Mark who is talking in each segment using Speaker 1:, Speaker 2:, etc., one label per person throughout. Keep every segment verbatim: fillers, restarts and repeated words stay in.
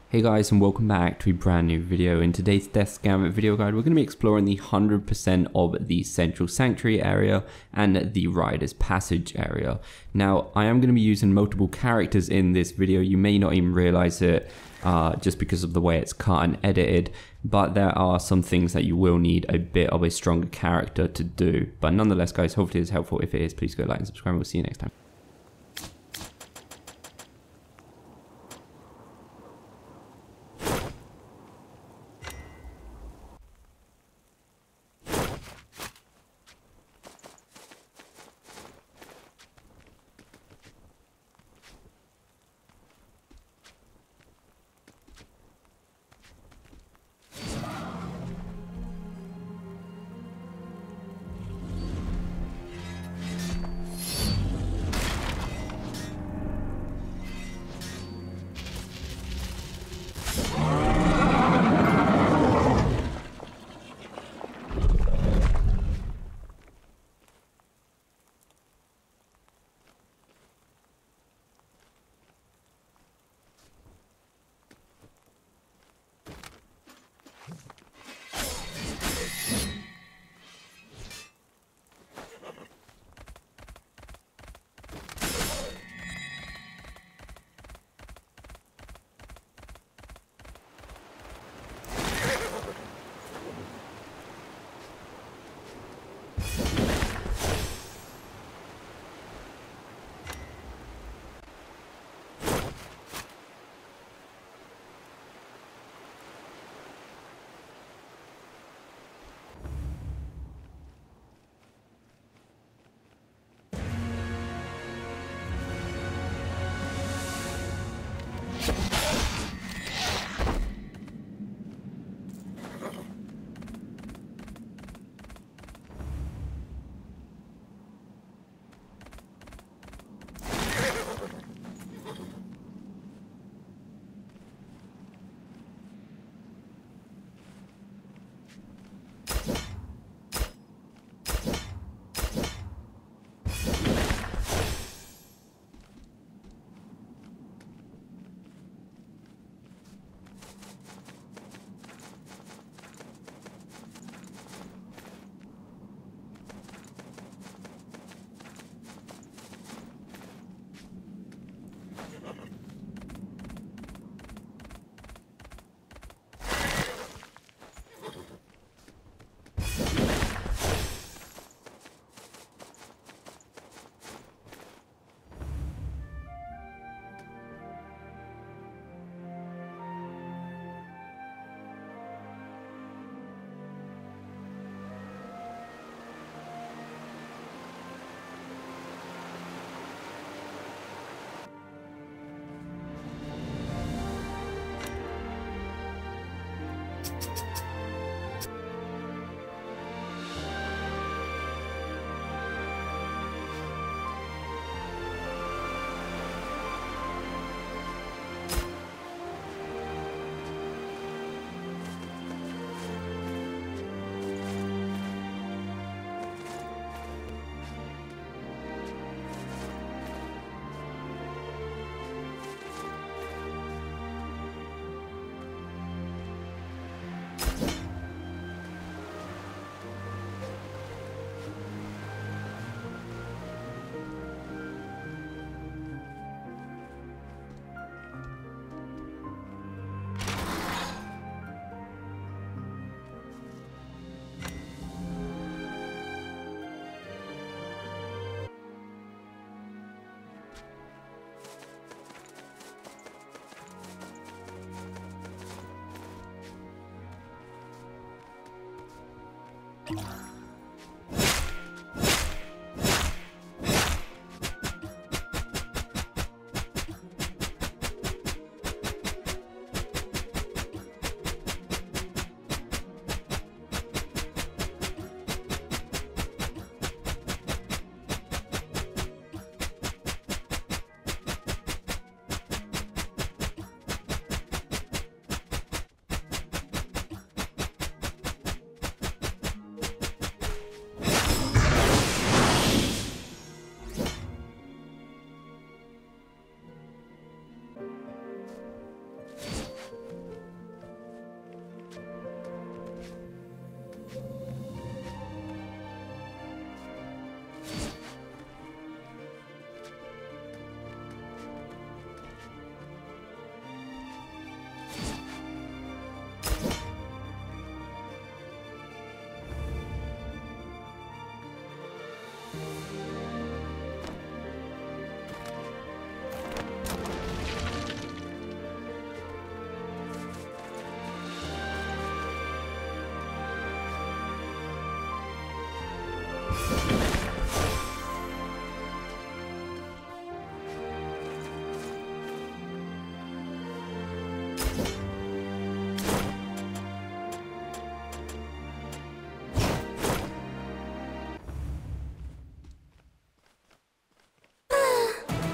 Speaker 1: Hey guys, and welcome back to a brand new video. In today's Death's Gambit video guide, we're going to be exploring the one hundred percent of the Central Sanctuary area and the Rider's Passage area. Now, I am going to be using multiple characters in this video. You may not even realize it uh, just because of the way it's cut and edited, but there are some things that you will need a bit of a stronger character to do. But nonetheless, guys, hopefully it's helpful. If it is, please go like and subscribe. We'll see you next time.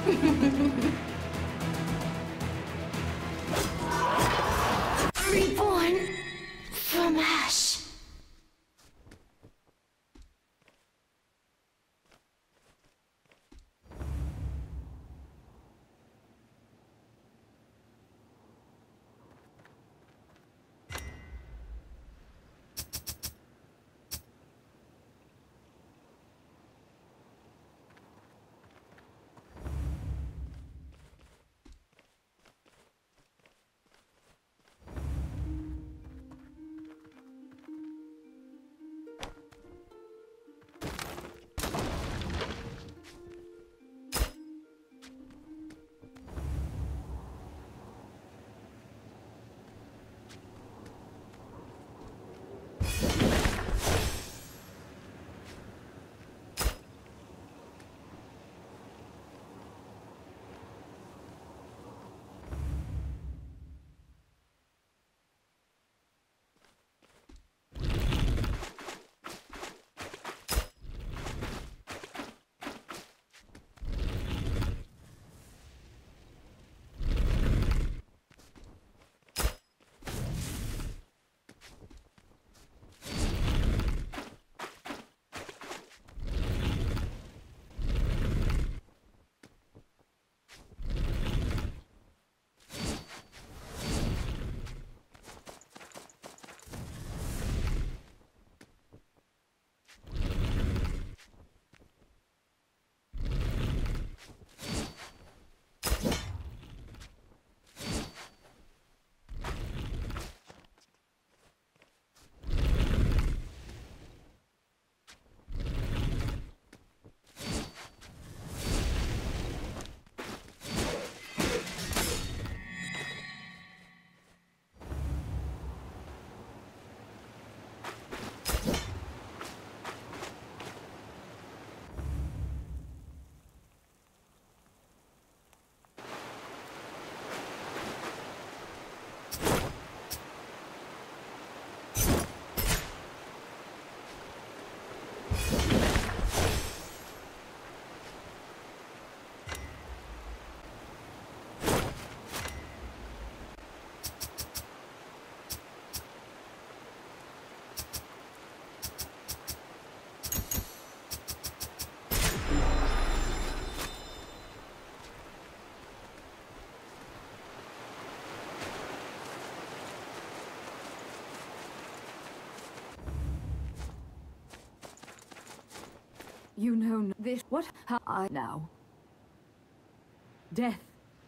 Speaker 2: Reborn from ash.
Speaker 3: You know this. What? How I now? Death.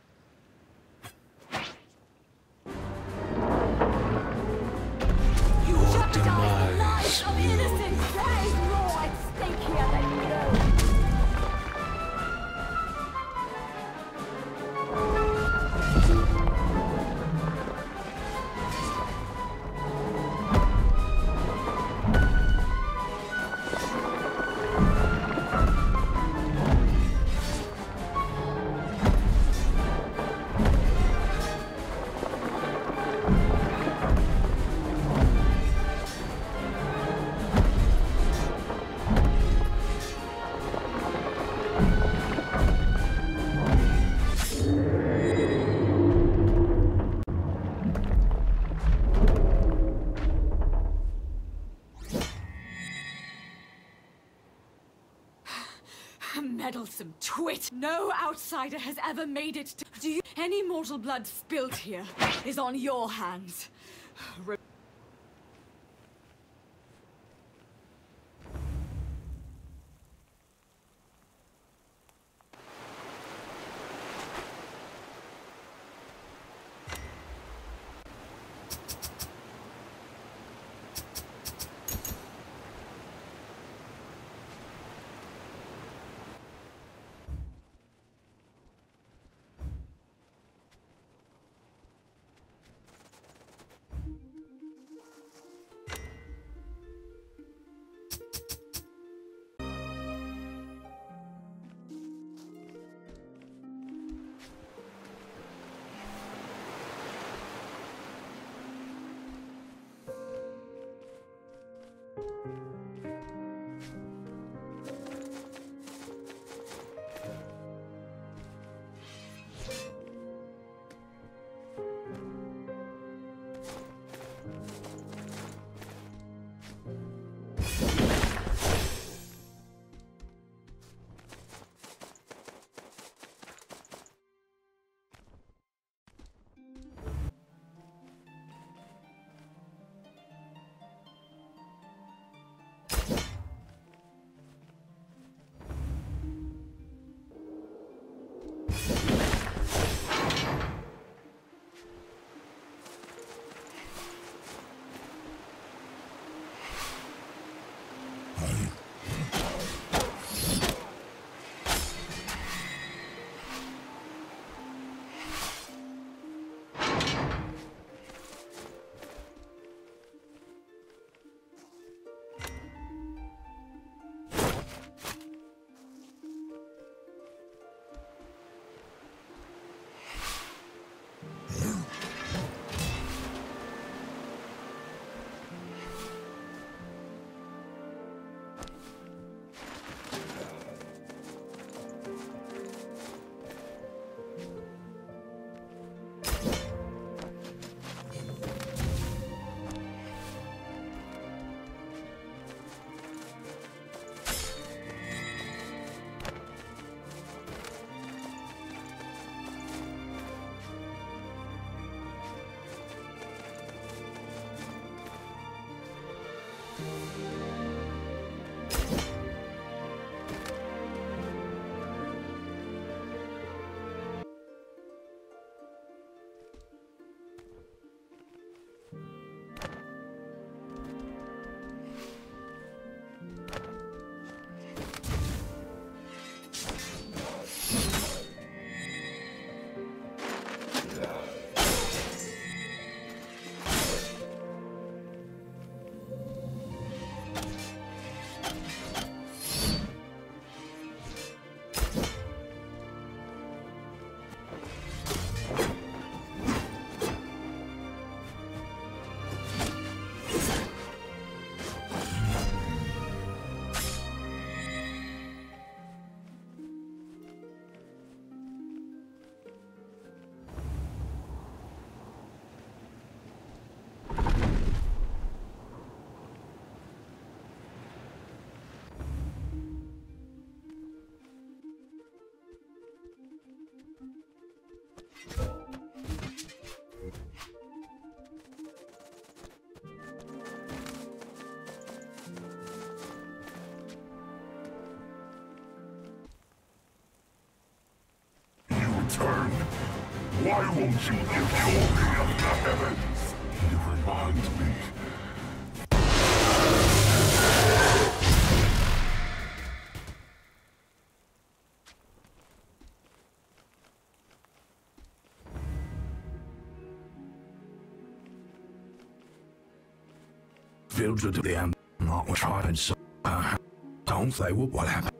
Speaker 2: You jeopardize the lives of innocents. There is more at stake here than you know.
Speaker 3: Meddlesome twit! No outsider has ever made it to— Do you— Any mortal blood spilled here is on your hands. Re
Speaker 4: Turn. Why won't you give your me up the heavens? You remind me.
Speaker 5: Filtered to the end, not what I had so. Uh, don't say what happened.